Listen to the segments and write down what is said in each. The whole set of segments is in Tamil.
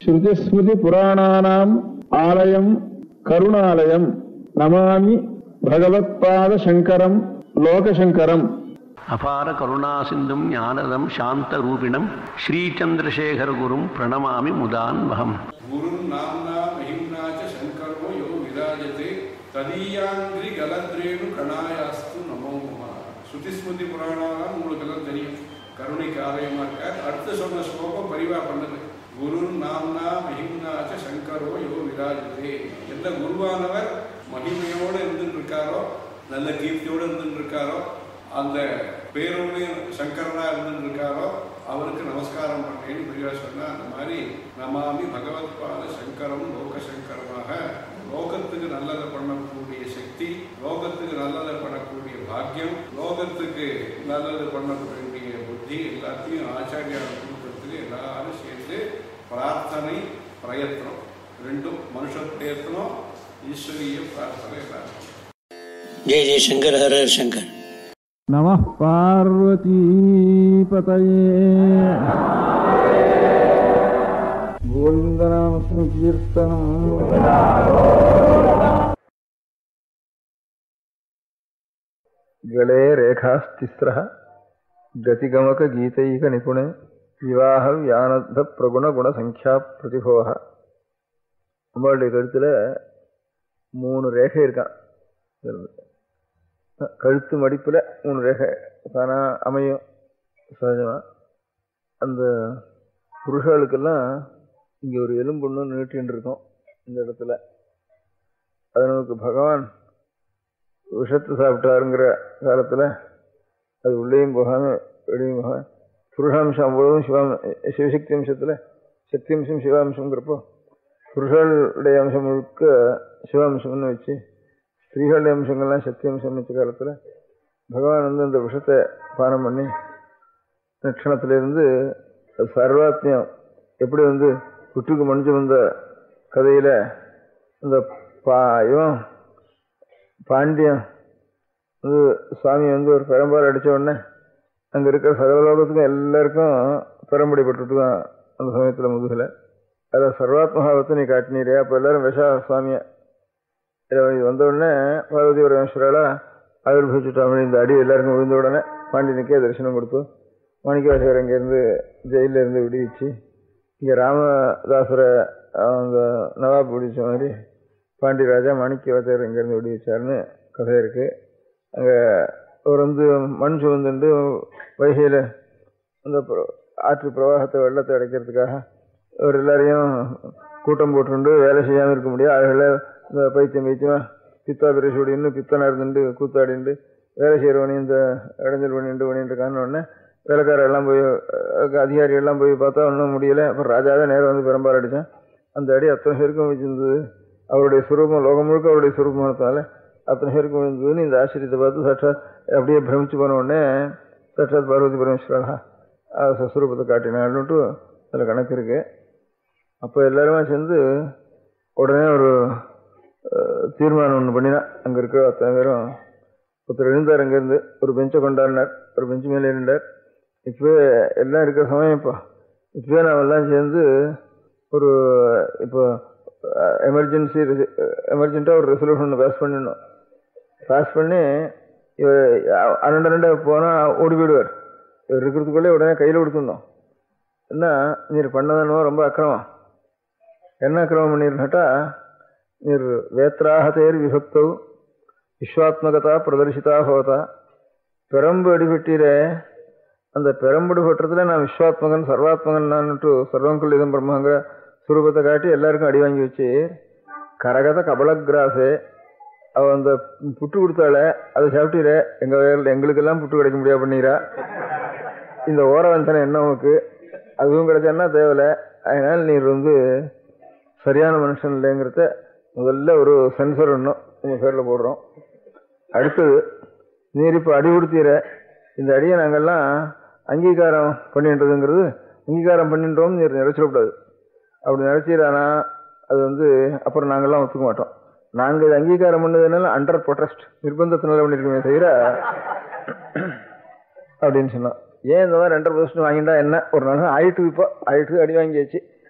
ஸ்ருதிஸ்மிருதி புராணானாம் ஆலயம் கருணாலயம் நமாமி பகவத்பாத சங்கரம் லோகசங்கரம். அபார கருணா சிந்தும் ஞானதம் சாந்த ரூபிணம் ஸ்ரீச்சந்திரசேகர குரும் பிரணமாமி முதான்வகம். குரு நாம்னா மஹிம்னாச்ச சங்கரோ யோ விராஜதே ததீயாங்கிரி கலத்ரேனு கணாயாஸ்து நமோ நம. ஸ்ருதிஸ்மிருதி புராணாலாம் உங்களுக்கு எல்லாம் தெரியும், கருணைக்கு ஆலயமா இருக்கார். அடுத்து சொன்ன ஸ்லோகம் பரிவா பண்ணுது. குரு நாம்னா மஹிம்னாச்ச சங்கரோ யோ விராஜதே. எந்த குருவானவர் மகிமையோடு இருந்துட்டு இருக்காரோ, நல்ல கீர்த்தியோடு இருந்துட்டு இருக்காரோ, அந்த பேரோடு சங்கரனா இருந்துட்டு இருக்காரோ அவருக்கு நமஸ்காரம் பண்ணேன்னு பெரியவா சொன்னா. அந்த மாதிரி நமாமி பகவத்பாத சங்கரம் லோகசங்கரமாக லோகத்துக்கு நல்லதை பண்ணக்கூடிய சக்தி, லோகத்துக்கு நல்லதை பண்ணக்கூடிய பாக்கியம், லோகத்துக்கு நல்லது பண்ணக்கூடிய புத்தி எல்லாத்தையும் ஆச்சாரியார் கொடுக்கறதுக்கு எல்லாரும் சேர்ந்து பிரார்த்தனை பிரயத்னம் ரெண்டும், மனுஷ பிரயத்னம் ஈஸ்வரிய பிரார்த்தனை எல்லாரும். ஜெய ஜெய சங்கர், ஹர ஹர சங்கர். நமः பார்வதி பதயே. கோவிந்தநாம சங்கீர்த்தனம். गले रेखास्तिस्रः गतिगमक गीतैक निपुणे विवाह व्यानद्ध प्रगुण गुण संख्या प्रतिभोः. நம்மளுடைய கழுத்தில் 3 ரேகை இருக்கான். கழுத்து மடிப்பில் 3 ரேகை தானாக அமையும் சகஜமாக. அந்த புருஷர்களுக்கெல்லாம் இங்கே ஒரு எலும்பொண்ணு நீட்டின்னு இருக்கும் இந்த இடத்துல. அது நமக்கு பகவான் விஷத்தை சாப்பிட்டாருங்கிற காலத்தில் அது உள்ளேயும் போகாமல் வெளியும் போகாமல் புருஷாம்சம் அவ்வளவும் சிவசக்தி அம்சத்தில் சக்தி அம்சம் சிவாம்சங்கிறப்போ புருஷர்களுடைய அம்சம் முழுக்க சிவாம்சம்னு வச்சு ஸ்திரீகளுடைய அம்சங்கள்லாம் சக்தி அம்சம் வச்ச காலத்தில் பகவான் வந்து அந்த விஷத்தை பானம் பண்ணி லட்சணத்திலேருந்து சர்வாத்மியம் எப்படி வந்து குட்டுக்கு மணிஞ்சு வந்த கதையில் இந்த இவன் பாண்டியன் வந்து சுவாமி வந்து ஒரு பெரம்பால் அடித்த உடனே அங்கே இருக்கிற சகலலோகத்துக்கும் எல்லாருக்கும் பெரம்படிப்பட்டு தான் அந்த சமயத்தில் முதுகலை. அதில் சர்வாத்மபாவத்தை நீ காட்டினீரே, அப்போ எல்லாரும் விஷா சுவாமியை இது வந்த உடனே பார்வதி பரமேஸ்வரால் ஆவிர்வவிச்சுட்டாமணி இந்த அடி எல்லாருக்கும் விழுந்த உடனே பாண்டியனுக்கே தரிசனம் கொடுத்து மாணிக்கவாசகர் இங்கேருந்து ஜெயிலிருந்து விடுவிச்சு இங்கே ராமதாசரை அந்த நவாப் விடுவிச்ச மாதிரி பாண்டியராஜா மாணிக்கவாசகர் இங்கேருந்து விடுவிச்சார்னு கதை இருக்குது. அங்கே அவர் வந்து மண் சுமந்துண்டு வைகையில் அந்த ஆற்று பிரவாகத்தை வெள்ளத்தை அடைக்கிறதுக்காக அவர் எல்லாரையும் கூட்டம் போட்டுண்டு வேலை செய்யாமல் இருக்க முடியாது. ஆளுகளை இந்த பைத்தியமாக பித்தா பிரசூடி இன்னும் பித்தனாக இருந்துட்டு கூத்தாடிண்டு வேலை செய்கிறவனையும் இந்த இடைஞ்சல் பண்ணிட்டு காரணோடனே வேலைக்காரெல்லாம் போய் அதிகாரிகள்லாம் போய் பார்த்தா ஒன்றும் முடியலை. அப்புறம் ராஜாவே நேரம் வந்து பெரும்பால் அடித்தான். அந்த அடி அத்தனை பேருக்கும் வச்சிருந்தது. அவருடைய சுரூபம் லோகம் முழுக்க அவருடைய சுரூபமானதுனால அத்தனை பேருக்கும் விழுந்ததுன்னு இந்த ஆச்சரியத்தை பார்த்து சாட்சாத் அப்படியே பிரமிச்சு போன உடனே சாட்சாத் பார்வதி பரமேஸ்வரா சுரூபத்தை காட்டினான்ட்டு அதில் கணக்கு இருக்குது. அப்போ எல்லாருமே சேர்ந்து உடனே ஒரு தீர்மானம் ஒன்று பண்ணினா. அங்கே இருக்கிற அத்தனை பேரும் ஒருத்தர் எழுந்தார், அங்கேருந்து ஒரு பெஞ்சை கொண்டாடினார், ஒரு பெஞ்சு மேலே இருந்தார். இப்போவே எல்லாம் இருக்கிற சமயம் இப்போவே நாம் எல்லாம் சேர்ந்து ஒரு இப்போ எமர்ஜென்ட்டாக ஒரு ரெசல்யூஷன் பாஸ் பண்ணிடணும். பாஸ் பண்ணி இவர் 2 போனால் ஓடி போயிடுவார். இவர் இருக்கிறதுக்குள்ளே உடனே கையில் கொடுத்துடணும். என்ன நீர் பண்ணதானோ ரொம்ப அக்கிரமம். என்ன அக்கிரமம் பண்ணிருக்கா, நீர் வேத்ராஹதேர் விபக்தௌ விஸ்வாத்மகதா பிரதர்சிதா ஹோதா. பெரம்பு அடிபட்டீரே, அந்த பெரம்புடு பட்டத்தில் நான் விஸ்வாத்மகன் சர்வாத்மகன் நான்ட்டு சர்வங்குள் இதம் பிரம்மங்கிற சுரூபத்தை காட்டி எல்லாருக்கும் அடி வாங்கி வச்சு கரகத கபலகிராசே அவள் அந்த புட்டு கொடுத்தாலே அதை சாப்பிட்டீரே, எங்களுக்கெல்லாம் புட்டு கிடைக்க முடியாது பண்ணீரா. இந்த ஓரவந்தனை என்ன உனக்கு, அதுவும் கிடைச்சான்னா தேவையில்லை. அதனால் நீர் வந்து சரியான மனுஷன் இல்லைங்கிறத முதல்ல ஒரு சென்சர் ஒன்றும் உங்கள் பேரில் போடுறோம். அடுத்தது நீர் இப்போ அடி கொடுத்தீர, இந்த அடியை நாங்கள்லாம் அங்கீகாரம் பண்ணின்றதுங்கிறது அங்கீகாரம் பண்ணின்றோம் நீர் நினைச்சிடக்கூடாது. அப்படி நினைச்சிடானா அது வந்து அப்புறம் நாங்கள்லாம் ஒத்துக்க மாட்டோம். நாங்கள் இது அங்கீகாரம் பண்ணதுனால அண்டர் ப்ரொடெஸ்ட் நிர்பந்தத்தினால பண்ணியிருக்கோமே தவிர அப்படின்னு சொன்னோம். ஏன் இந்த மாதிரி 2% வாங்கிட்டா என்ன, ஒரு நாள் ஆயிட்டு இப்போ ஆயிட்டு அடி வாங்கியாச்சு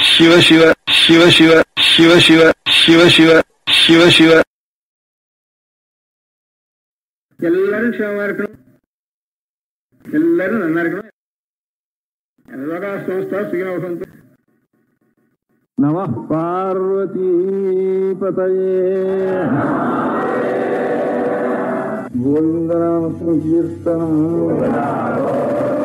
ಶಿವ ಶಿವ ಶಿವ ಶಿವ ಶಿವ ಶಿವ ಶಿವ ಶಿವ ಶಿವ ಶಿವ. எல்லாரும் க்ஷேமமா இருக்கணும், எல்லாரும் நல்லா இருக்கணும். லோகா சமஸ்தா சுகினோ பவந்து. நமः பார்வதி பதயே. கோவிந்தநாம கீர்த்தனம்.